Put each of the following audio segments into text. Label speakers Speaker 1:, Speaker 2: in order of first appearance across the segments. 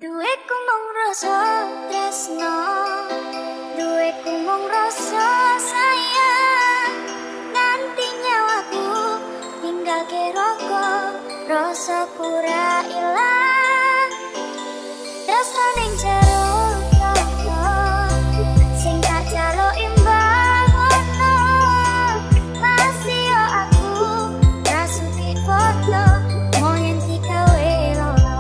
Speaker 1: Duweku mung rasa tresno, duweku mung rasa sayang. Nganti nyawaku tinggal rokok, rasaku ra ilang. Tresno ning jero toko, sing tak jaluk imbang ono. Masih yo aku rasuki foto, mau yen digawe lolo.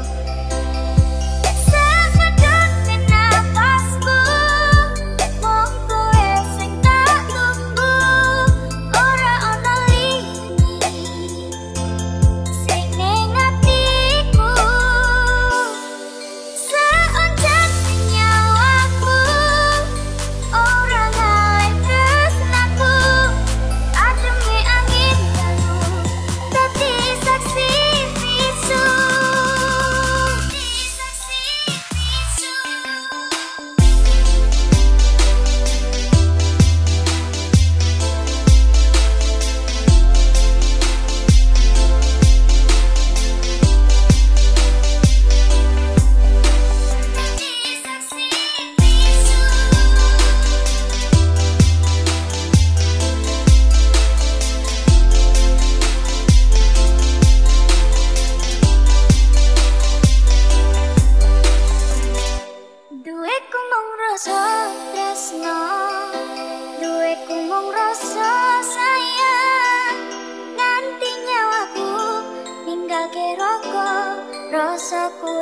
Speaker 1: Sepedhot napasku, mung kowe sing tak tunggu. Ora ono liyane sing ning atiku. Seonjak nyawaku, ora gawe tresnaku. Ademe angin lalu, dadi saksi bisu. Duweku mung rasa tresno, duweku mung rasa sayang. Nganti nyawaku ninggalke rokok, rasaku